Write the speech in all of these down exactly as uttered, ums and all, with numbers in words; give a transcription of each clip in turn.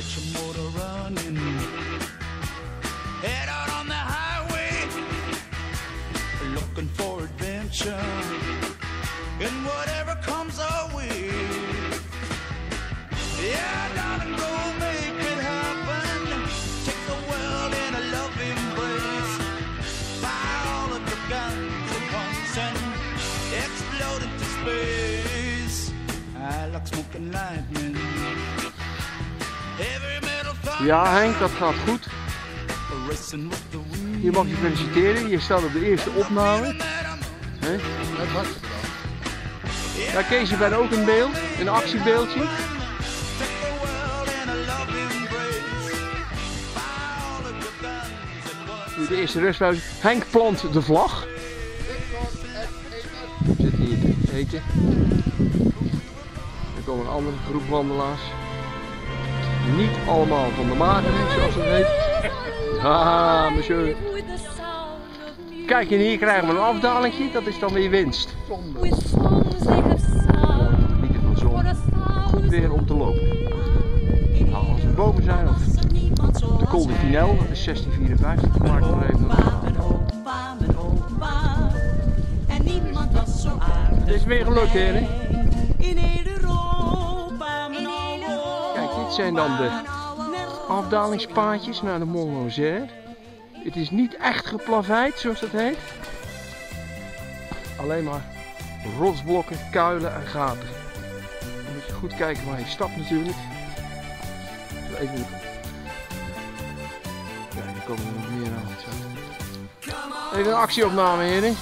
let your motor running. Head out on the highway, looking for adventure, and whatever comes our way. Yeah, darling, go make it happen. Take the world in a love embrace. Fire all of your guns at once and explode into space. I like smoking lightning. Heavy metal fire. Ja, Henk, dat gaat goed. Je mag je feliciteren, je staat op de eerste opname. He? Ja, Kees, je bent ook in beeld, een actiebeeldje. Nu de eerste rustpauze. Henk plant de vlag. We zitten hier te eten. Er komen een andere groep wandelaars. Niet allemaal van de magere, zoals het heet. Haha, monsieur. Kijk, en hier krijgen we een afdalingje, dat is dan weer winst. Niet van zon. Goed weer om te lopen. Nou, als we boven zijn, of de Col de Vinel, dat is zestien vierenvijftig, maak ik nog even. Het is weer gelukt, heren. Kijk, dit zijn dan de afdalingspaadjes naar de Mont Lozère. Het is niet echt geplaveid, zoals dat heet. Alleen maar rotsblokken, kuilen en gaten. Dan moet je goed kijken waar je stapt natuurlijk. Even... Ja, er komen er nog meer aan. Even een actieopname, heren.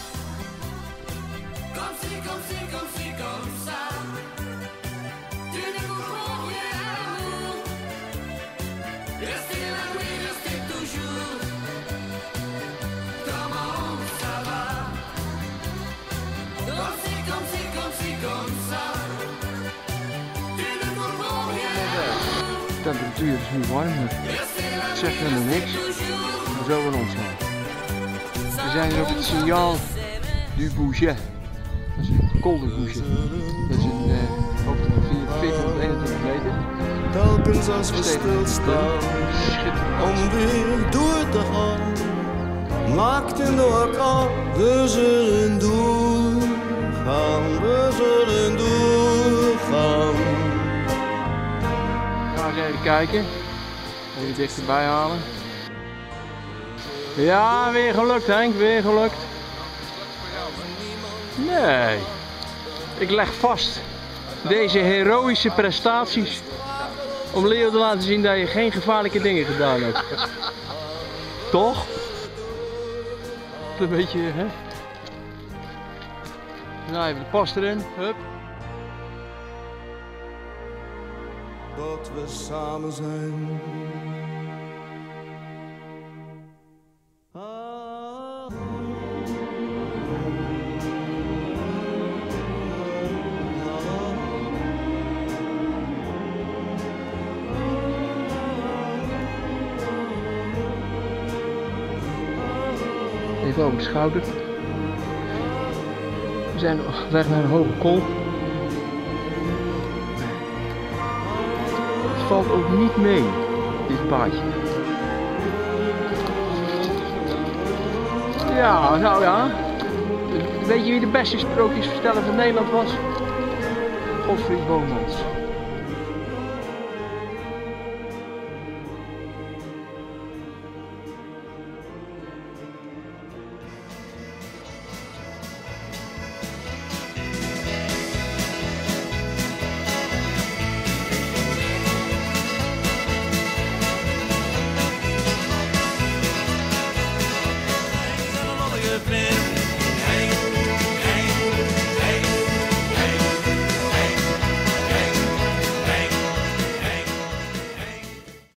De temperatuur is nu warm, maar het zegt helemaal niks. We zo weer ontslaan. We zijn hier op het signaal du Bouget. Dat is een Col de Bouget. Dat is een uh, hoogte van veertig tot eenentwintig meter. Telkens als we stilstaan, om weer door te gaan, maakt in de orkaan, we zullen doorgaan, we zullen doorgaan. Even kijken, even dichterbij halen. Ja, weer gelukt Henk, weer gelukt. Nee, ik leg vast deze heroïsche prestaties om Leo te laten zien dat je geen gevaarlijke dingen gedaan hebt. Toch? Een beetje, hè? Nou, even de pas erin, hup. Dat we samen zijn. Ah. Even over de schouder. We zijn op weg naar een hoge kool. Valt ook niet mee, dit paadje. Ja, nou ja. Weet je wie de beste sprookjesverteller van Nederland was? Godfried Bomans.